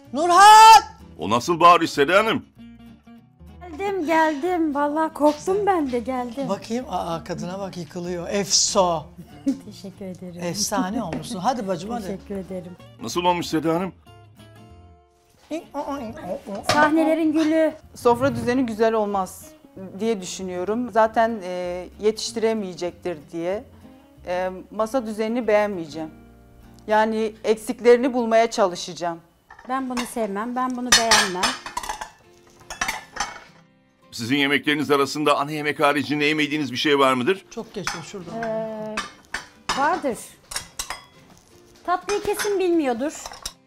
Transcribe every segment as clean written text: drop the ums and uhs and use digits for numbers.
Nurhan! O nasıl bağırış Seda Hanım? Geldim. Vallahi korktum ben de geldim. Bakayım, kadına bak yıkılıyor. Efso. Teşekkür ederim. Efsane olmuşsun. Hadi bacım hadi. Teşekkür ederim. Nasıl olmuş Seda Hanım? Sahnelerin gülü. Sofra düzeni güzel olmaz diye düşünüyorum. Zaten yetiştiremeyecektir diye. Masa düzenini beğenmeyeceğim. Yani eksiklerini bulmaya çalışacağım. Ben bunu sevmem. Ben bunu beğenmem. Sizin yemekleriniz arasında ana yemek haricinde yemediğiniz bir şey var mıdır? Çok geçti şurada. Vardır. Tatlıyı kesin bilmiyordur.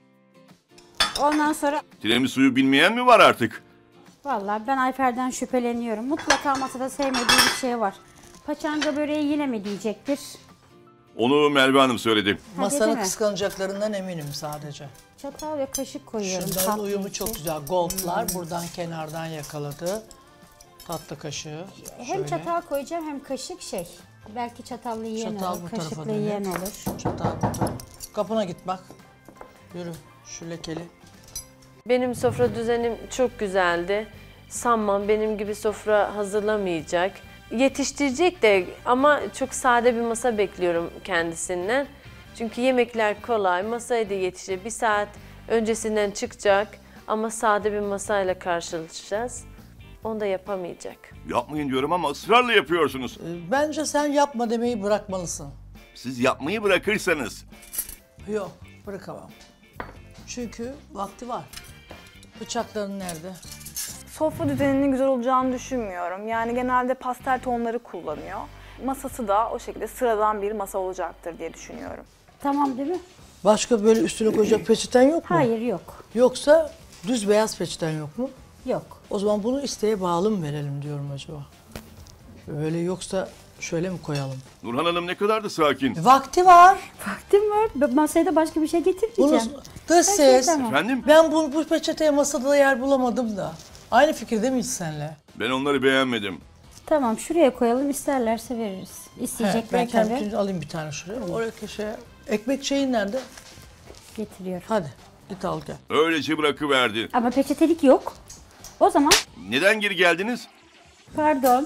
Ondan sonra Tiramisu'yu bilmeyen mi var artık? vallahi ben Ayfer'den şüpheleniyorum. Mutlaka masada sevmediği bir şey var. Paçanga böreği yine mi diyecektir? Onu Merve Hanım söyledi. Masanın değil mi? kıskanacaklarından eminim sadece. Çatal ve kaşık koyuyorum. Şunların tatlı uyumu için. çok güzel. Gold'lar buradan kenardan yakaladı. Tatlı kaşığı. Hem Şöyle. çatal koyacağım hem kaşık şey. Belki çatallı yiyen Çatal olur, bu tarafa kaşıklı dönük. yiyen olur. Çatal bu tarafa. Kapına git bak. Yürü şu lekeli. Benim sofra düzenim çok güzeldi. Sanmam benim gibi sofra hazırlamayacak. Yetiştirecek de ama çok sade bir masa bekliyorum kendisinden. Çünkü yemekler kolay, masaya da yetişecek. Bir saat öncesinden çıkacak ama sade bir masayla karşılaşacağız. Onu da yapamayacak. Yapmayın diyorum ama ısrarla yapıyorsunuz. Bence sen yapma demeyi bırakmalısın. Siz yapmayı bırakırsanız. Yok bırakamam. Çünkü vakti var. Bıçakların nerede? Sofra düzeninin güzel olacağını düşünmüyorum. Yani genelde pastel tonları kullanıyor. Masası da o şekilde sıradan bir masa olacaktır diye düşünüyorum. Tamam değil mi? Başka böyle üstüne koyacak peçeten yok mu? Hayır yok. Yoksa düz beyaz peçeten yok mu? Yok. O zaman bunu isteğe bağlı mı verelim diyorum acaba? Öyle yoksa şöyle mi koyalım? Nurhan Hanım ne kadar da sakin. Vakti var. Vaktim var. Masaya da başka bir şey Bunu getirmeyeceğim. dış ses. tamam. Efendim? Ben bu peçeteye masada yer bulamadım da. Aynı fikirde miyiz senle? Ben onları beğenmedim. Tamam şuraya koyalım isterlerse veririz. Ben İsteyecekler tabii. kendim alayım bir tane şuraya. Oraya köşeye. Ekmek şeyin nerede? Getiriyorum. Hadi git al gel. Öylece bırakıverdi. Ama peçetelik yok. O zaman Neden geri geldiniz? pardon.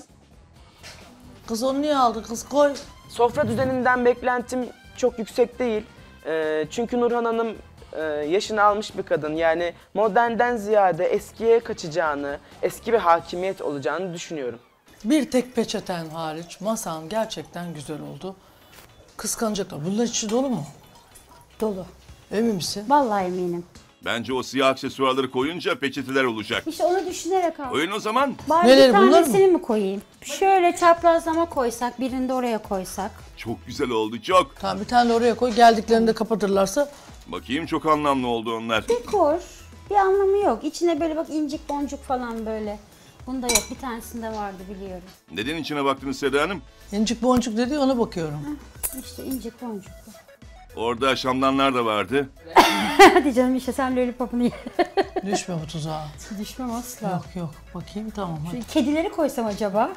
Kız onu niye aldı? Kız koy. Sofra düzeninden beklentim çok yüksek değil. Çünkü Nurhan Hanım yaşını almış bir kadın. Yani modernden ziyade eskiye kaçacağını, eski bir hakimiyet olacağını düşünüyorum. Bir tek peçeten hariç masan gerçekten güzel oldu. Kıskanacaklar. Bunlar içi dolu mu? Dolu. Emin misin? Vallahi eminim. Bence o siyah aksesuarları koyunca peçeteler olacak. İşte onu düşünerek aldım. Koyun o zaman. Bari Neleri, bir bunlar tanesini mi koyayım? Şöyle çaprazlama koysak, birini de oraya koysak. Çok güzel oldu çok. Tamam bir tane de oraya koy. Geldiklerinde kapatırlarsa Bakayım çok anlamlı oldu onlar. Dekor. Bir anlamı yok. İçine böyle bak incik boncuk falan böyle. Bunda yok. Bir tanesinde vardı biliyorum. Neden içine baktınız Seda Hanım? incik boncuk dedi ona bakıyorum. İşte incik boncuk. Orada şamdanlar da vardı. Hadi canım işte sen lollipopunu ye. Düşme bu tuzağa. Düşmem asla. Yok yok bakayım tamam hadi. Kedileri koysam acaba?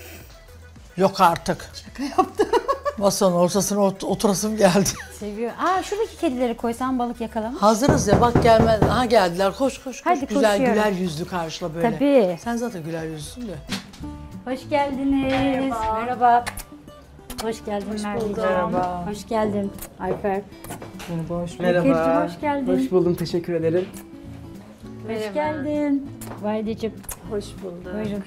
Yok artık. Şaka yaptım. Masanın ortasına oturasım geldi. Seviyor. Şuradaki kedileri koysam balık yakalamaz. Hazırız ya bak gelmez. Ha geldiler koş koş koş. Hadi güzel koşuyorum. güler yüzlü karşıla böyle. Tabii. Sen zaten güler yüzlüsün de. Hoş geldiniz. Merhaba. Hoş geldin Merveciğim. Merhaba. Hoş geldin Ayfer. Merhaba. Bekir'cim hoş geldin. Hoş buldum, teşekkür ederim. Hoş geldin. Valideciğim. Hoş bulduk. Buyurun.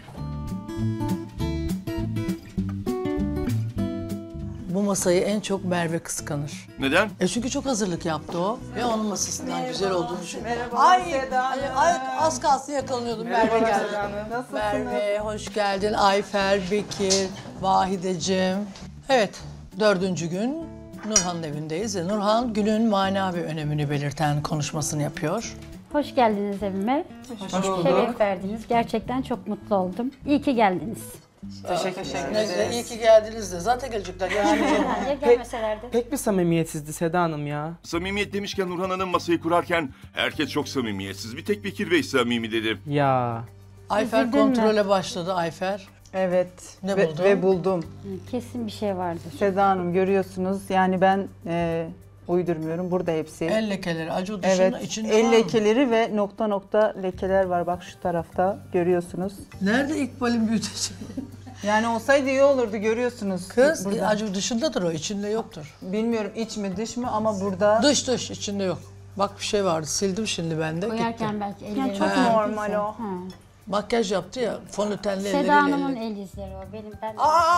Bu masayı en çok Merve kıskanır. Neden? Çünkü çok hazırlık yaptı o. Ve onun masasından güzel olduğunu düşünüyorum. Merhaba Ay, Seda Hanım. ay az kalsın yakalanıyordum. Merve geldi. Nasılsınız? Merve hoş geldin. Ayfer, Bekir, Vahideciğim. Evet, 4. gün Nurhan'ın evindeyiz. Nurhan günün mana ve önemini belirten konuşmasını yapıyor. Hoş geldiniz evime. Hoş bulduk. Şeref verdiniz. Gerçekten çok mutlu oldum. İyi ki geldiniz. Teşekkür Neyse, iyi ki geldiniz de. Zaten gelecekler. Yani Bence gelmeselerdi. Pek bir samimiyetsizdi Seda Hanım ya. Samimiyet demişken Nurhan Hanım masayı kurarken herkes çok samimiyetsiz. Bir tek Bekir Bey samimi dedi. Ya. Ayfer Üzüldün mü? kontrole başladı Ayfer. Evet. Ne ve, buldun? ve buldum. Kesin bir şey vardır. Seda Hanım görüyorsunuz yani ben uydurmuyorum. Burada hepsi. El lekeleri, acu dışında Evet, içinde el var mı? lekeleri ve nokta nokta lekeler var. Bak şu tarafta görüyorsunuz. Nerede İkbal'in büyüteci? Yani olsaydı iyi olurdu, görüyorsunuz. Kız burada. acu dışındadır o, içinde yoktur. Bilmiyorum iç mi dış mı ama burada Dış içinde yok. Bak bir şey vardı, sildim şimdi ben de. Gitti. Koyarken belki elleri. Yani çok normal o. Makyaj yaptı ya, fondötenli elleriyle. Seda Hanım'ın el izleri o. Ben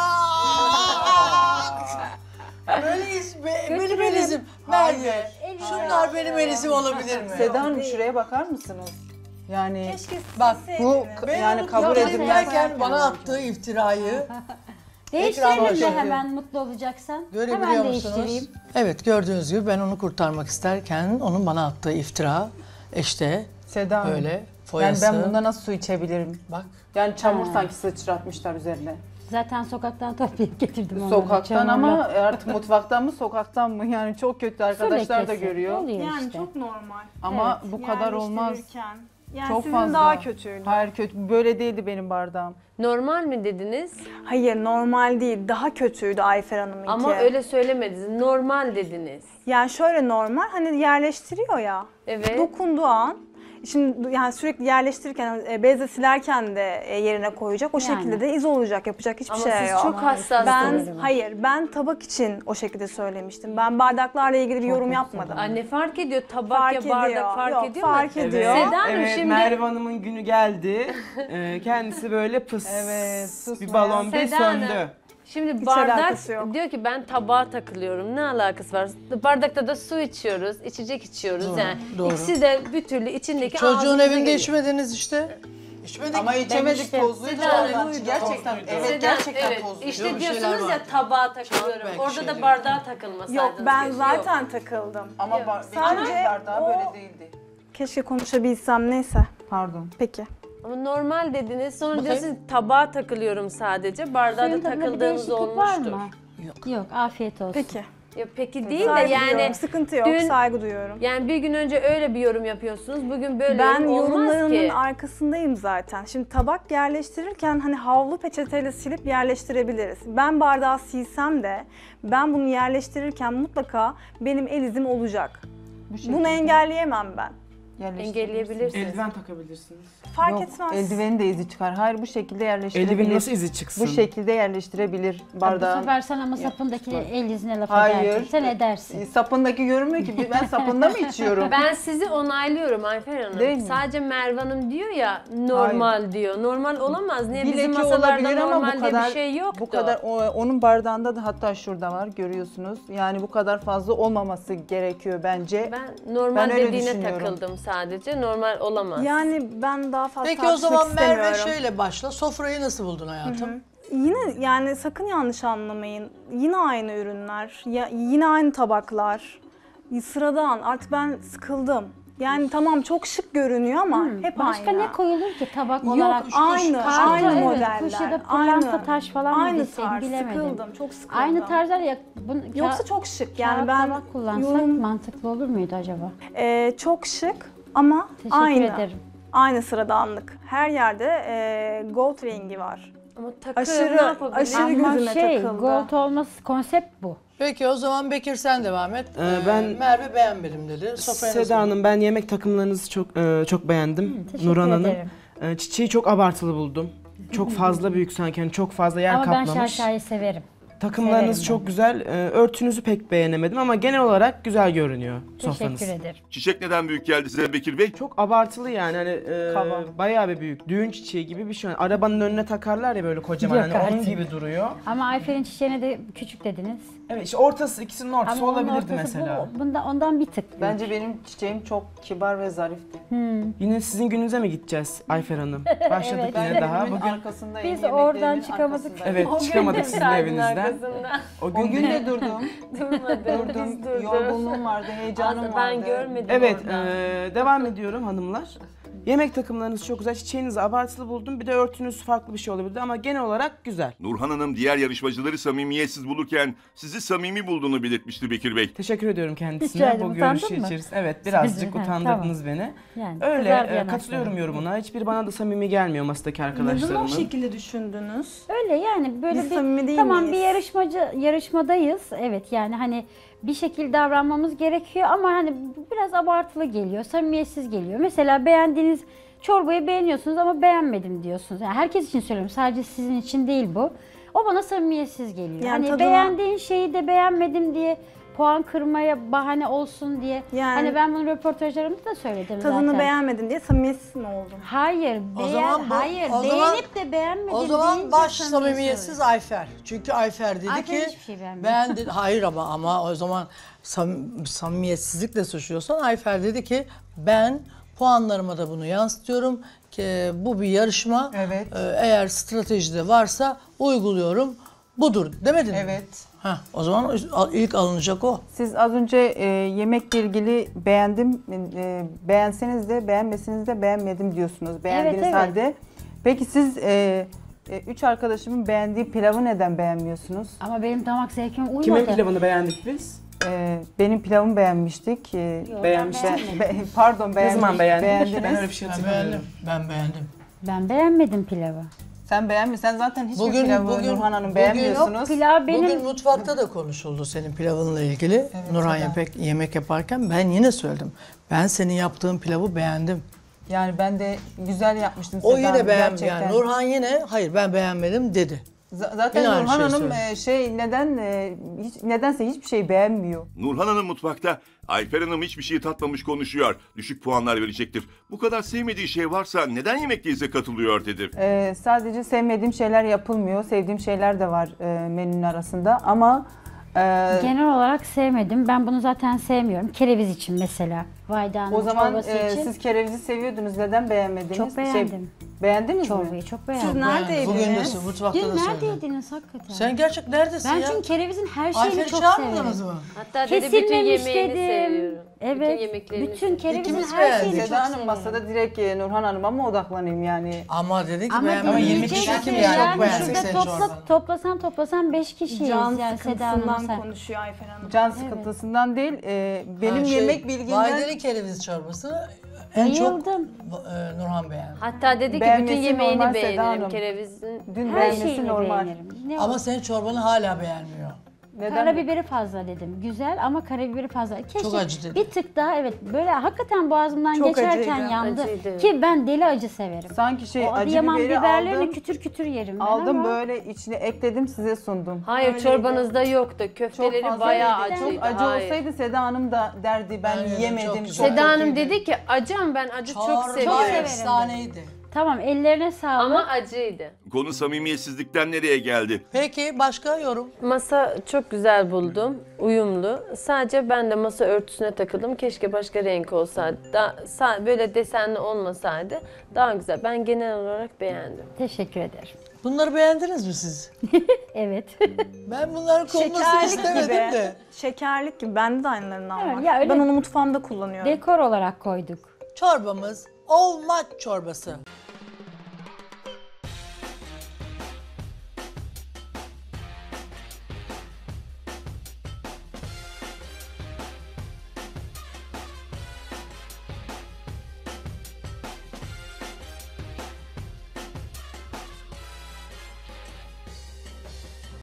Benim el izim. Merve, şunlar benim el izim olabilir mi? Seda Hanım şuraya bakar mısınız? Yani Bak bu ben yani onu kabul yapayım edilmez. derken bana attığı iftirayı değiştirelim de başlıyor. hemen mutlu olacaksan. görebiliyor Hemen musunuz? değiştireyim. Evet, gördüğünüz gibi ben onu kurtarmak isterken onun bana attığı iftira işte Seda Hanım. böyle Yani foyası. ben bundan nasıl su içebilirim? Bak Yani çamur sanki sıçratmışlar üzerine. Zaten sokaktan toplayıp getirdim onu. Sokaktan ama artık mutfaktan mı sokaktan mı? Yani çok kötü, arkadaşlar da görüyor. Yani işte. çok normal. Ama bu kadar olmaz. Yerleştirirken. Yani Çok sizin fazla. daha kötüydü. Hayır kötü. Böyle değildi benim bardağım. Normal mi dediniz? Hayır normal değil. Daha kötüydü Ayfer Hanım'ınki. Ama öyle söylemediniz. Normal dediniz. Yani şöyle normal hani yerleştiriyor ya. Evet. Dokunduğu an. Şimdi yani sürekli yerleştirirken, bezle silerken de yerine koyacak. O Yani. şekilde de iz olacak. Yapacak hiçbir Ama şey siz yok. çok hassassınız. Ben tabak için o şekilde söylemiştim. Ben bardaklarla ilgili bir yorum yapmadım. Ne fark ediyor? Tabak ya bardak fark Yok, ediyor mu? fark ediyor. Seda Hanım Evet, şimdi... Merve Hanım'ın günü geldi. Kendisi böyle pıs. Evet, sus Bir ya. balon bir Seda söndü. Hanım. Şimdi Hiç bardak alakası yok. diyor ki ben tabağa takılıyorum. Ne alakası var? Bardakta da su içiyoruz, içecek içiyoruz Doğru, yani. doğru. İkisi de bir türlü içindeki Çocuğun ağzınıza evinde geliyor. içmediniz işte. İçmedik. Ama içemedik, işte. tozluydu. Seda Hanım, ondan. Gerçekten, evet Seda, gerçekten evet. tozluydu. İşte Yok, bir şeyler diyorsunuz ya vardı. tabağa takılıyorum. belki Orada şeyler. da bardağa takılmasaydınız. Yok ben keşke. zaten takıldım. Ama Sadece benim bardağı o- böyle değildi. Keşke konuşabilsem neyse. Pardon. Peki. Ama normal dediniz. Sonra Bakayım. diyorsunuz tabağa takılıyorum sadece. Bardağa da Suyun tadında bir takıldığınız değişiklik var olmuştur. mı? Yok. Yok, afiyet olsun. Peki. Ya peki değil de Saygı yani duyuyorum. Sıkıntı yok. dün- Saygı duyuyorum. yani bir gün önce öyle bir yorum yapıyorsunuz. Bugün böyle Ben yorum olmaz yorumlarının ki. arkasındayım zaten. Şimdi tabak yerleştirirken hani havlu peçeteyle silip yerleştirebiliriz. Ben bardağı silsem de ben bunu yerleştirirken mutlaka benim el izim olacak. Bunu engelleyemem ben. Engelleyebilirsiniz. Eldiven takabilirsiniz. Fark Yok, etmez. eldivenin de izi çıkar. Hayır bu şekilde yerleştirebilir. Eldiven nasıl izi çıksın? Bu şekilde yerleştirebilir Bu bardağın. sefer sen ama sapındaki el izine laf Hayır. edersin. Sen edersin. Sapındaki görünmüyor ki. Ben sapında mı içiyorum? Ben sizi onaylıyorum Ayfer Hanım. Değil mi? Sadece Merve Hanım diyor ya normal diyor. Normal olamaz. Niye? Bir Bizim leke masalarda olabilir ama normal bu diye kadar bir şey yoktu. bu kadar onun bardağında da hatta şurada var görüyorsunuz. Yani bu kadar fazla olmaması gerekiyor bence. Ben normal Ben öyle dediğine düşünüyorum. takıldım sadece. Normal olamaz. Yani ben daha fazla Peki o tartışmak zaman Merve istemiyorum. şöyle başla. Sofrayı nasıl buldun hayatım? Yine yani sakın yanlış anlamayın. Yine aynı ürünler, yine aynı tabaklar. Sıradan artık ben sıkıldım. Yani tamam çok şık görünüyor ama hep Başka aynı. ne koyulur ki tabak Yok olarak? aynı, Kartı, aynı evet, modeller. kuş ya da pırlanta taş falan mı aynı deseydim, tarz, bilemedim. sıkıldım, çok sıkıldım. Aynı tarzlar ya. Yoksa çok şık yani kağıt ben tabak kullansak yorum- mantıklı olur muydu acaba? çok şık ama Teşekkür aynı. ederim. Aynı sıradanlık. Her yerde gold rengi var. Ama takım ne Aşırı yapabilir? aşırı Ama gözüme takıldı. gold olması konsept bu. Peki o zaman Bekir sen devam et. Ben- Merve beğenmedim dedi. Sofrayı nasıl Seda Hanım ben yemek takımlarınızı çok beğendim. Teşekkür Nurhan Hanım. ederim. Çiçeği çok abartılı buldum. Çok fazla büyük sanki. Yani çok fazla yer Ama ben kaplamış. şaşayı severim. Takımlarınız severim çok ben. güzel. Örtünüzü pek beğenemedim ama genel olarak güzel görünüyor sofranız. Teşekkür ederim. Çiçek neden büyük geldi size Bekir Bey? Çok abartılı yani hani Kaba. bayağı bir büyük. Düğün çiçeği gibi bir şey. Arabanın önüne takarlar ya böyle kocaman Yok hani onun artık. gibi duruyor. Ama Ayfer'in çiçeğine de küçük dediniz. Evet işte ortası ikisinin ortası Ama onun olabilirdi ortası mesela. ondan bir tık büyük. Bence benim çiçeğim çok kibar ve zarifti. Yine sizin gününüze mi gideceğiz Ayfer Hanım? Başladık Evet. yine Ben daha. evimin Bugün arkasındayım. Biz oradan yemeklerimin çıkamadık. arkasındayım. evet çıkamadık sizin evinizden. Arkasında. O gün, O gün de durdum. Durmadı. Biz Durdum. durduk. Yorgunluğum vardı, heyecanım vardı. Ben görmedim Evet, oradan. devam ediyorum hanımlar. Yemek takımlarınız çok güzel. Çiçeğinizi abartılı buldum. Bir de örtünüz farklı bir şey olabilirdi ama genel olarak güzel. Nurhan Hanım diğer yarışmacıları samimiyetsiz bulurken sizi samimi bulduğunu belirtmişti Bekir Bey. Teşekkür ediyorum Rica kendisine ederim, bu utandın görüşü mı? içerisinde. Evet, birazcık Ha, utandırdınız beni. Yani Öyle kızar bir yanakları. katılıyorum yorumuna. Hiçbir bana da samimi gelmiyor masadaki Neden o arkadaşlarımın. şekilde düşündünüz? Öyle yani böyle Biz samimi değil tamam miyiz? bir yarışmadayız. Evet yani hani bir şekilde davranmamız gerekiyor ama hani biraz abartılı geliyor, samimiyetsiz geliyor. Mesela beğendiğiniz çorbayı beğeniyorsunuz ama beğenmedim diyorsunuz. Yani herkes için söylüyorum, sadece sizin için değil bu. O bana samimiyetsiz geliyor. Yani Hani tadına- beğendiğin şeyi de beğenmedim diye puan kırmaya bahane olsun diye. Yani- Hani ben bunu röportajlarımda da söyledim Tadını zaten. beğenmedin diye samimiyetsiz mi oldun? Hayır, O zaman bu- hayır. o zaman- Beğenip de beğenmedim O zaman deyince baş samimiyetsiz samimiyetsiz oluyor. Ayfer. Çünkü Ayfer dedi Ayfer ki hiçbir şey beğenmedi. beğendi. Hayır ama o zaman samimiyetsizlikle suçluyorsan Ayfer dedi ki ben puanlarıma da bunu yansıtıyorum ki bu bir yarışma. Evet. Eğer stratejide varsa uyguluyorum. Budur demedin mi? Evet. Heh, o zaman ilk alınacak o. Siz az önce yemekle ilgili beğendim, beğenseniz de beğenmeseniz de beğenmedim diyorsunuz. Beğendiğiniz evet. halde. Peki siz 3 arkadaşımın beğendiği pilavı neden beğenmiyorsunuz? Ama benim damak zevkime uymadı. Kimin pilavını beğendik biz? Benim pilavımı beğenmiştik. Beğenmiştik. Pardon Ne beğenmiş, zaman beğendik? beğendiniz. Ben öyle bir şey Ben hatırlamıyorum. beğendim. Ben beğendim. Ben beğenmedim pilavı. Sen beğenmişsin. Sen zaten hiçbir Bugün- pilavı bugün- Nurhan Hanım bugün- beğenmiyorsunuz. Yok, pilav benim... Bugün mutfakta da konuşuldu senin pilavınla ilgili. Nurhan yemek yaparken ben yine söyledim. Ben senin yaptığın pilavı beğendim. Yani ben de güzel yapmıştım. O Seda yine Hanım, beğenmedi. gerçekten. Yani Nurhan yine hayır ben beğenmedim dedi. Zaten Yine aynı Nurhan şeyi Hanım nedense hiçbir şey beğenmiyor. Nurhan Hanım mutfakta, Ayfer Hanım hiçbir şey tatmamış konuşuyor. Düşük puanlar verecektir. Bu kadar sevmediği şey varsa neden yemekteyize katılıyor dedi. Sadece sevmediğim şeyler yapılmıyor. Sevdiğim şeyler de var menünün arasında ama Genel olarak sevmedim. Ben bunu zaten sevmiyorum. Kereviz için mesela. Vaydanın o zaman çorbası için siz kerevizi seviyordunuz. Neden beğenmediniz? çok beğendim. Beğendiniz mi? Çorbayı çok Siz beğendim. neredeydiniz? Bugün de mutfakta Dün da söyledim. neredeydiniz hakikaten? Sen gerçek neredesin Ben ya? çünkü kerevizin her şeyini Ayfer'i çok çağırmadınız severim. mı? Hatta dedi bütün Kesilmemiş yemeğini dedim. seviyorum. Evet. Bütün yemeklerini Bütün seviyorum. kerevizin İkimiz her beğendik. şeyini çok Seda Hanım severim. masada direkt Nurhan Hanım'a mı odaklanayım yani? Ama dedi ki Ama beğenmedim. yemek diyeceksin için İkimiz yani çok beğendik şurada senin çorbanı. toplasan 5 kişiyiz Can yani Seda Hanım sıkıntısından sen. konuşuyor Ayfer Hanım. Can sıkıntısından değil, benim yemek bilgimden Vahideli kereviz çorbasını en çok Bayıldım. Nurhan beğendi. Hatta dedi ki bütün Beğenmesi yemeğini normal Seda beğenirim. Hanım. Kerevizin dün Her beğenmesi şeyini normal. beğenirim. Ne Ama o? senin çorbanı hala beğenmiyor. Neden? Karabiberi fazla dedim. Güzel ama karabiberi fazla. Keşke Çok acı dedi. bir tık daha evet böyle hakikaten boğazımdan Çok geçerken acıydı. yandı. Acıydı. Ki ben deli acı severim. Sanki O acı Adıyaman biberi biberlerini aldım, kütür kütür yerim ben aldım ama böyle içine ekledim size sundum. Hayır Öyleydi. çorbanızda yoktu. Çok Köfteleri fazla bayağı yedi. acıydı. Çok acı Hayır. olsaydı Seda Hanım da derdi ben Ben yedim, yemedim. çok güzel. Seda Hanım kötüydü. dedi ki acı ama ben acı çok Çorba seviyorum. efsaneydi. tamam ellerine sağlık. Ama acıydı. Konu samimiyetsizlikten nereye geldi? Peki başka yorum? Masa çok güzel buldum. Uyumlu. Sadece ben de masa örtüsüne takıldım. Keşke başka renk olsaydı. Böyle desenli olmasaydı daha güzel. Ben genel olarak beğendim. Teşekkür ederim. Bunları beğendiniz mi siz? Evet. Ben bunların konulmasını Şekerlik istemedim gibi. de. Şekerlik gibi. Bende de aynılarından Evet, var. ya öyle- Ben onu mutfağımda kullanıyorum. Dekor olarak koyduk. Çorbamız olmaç çorbası.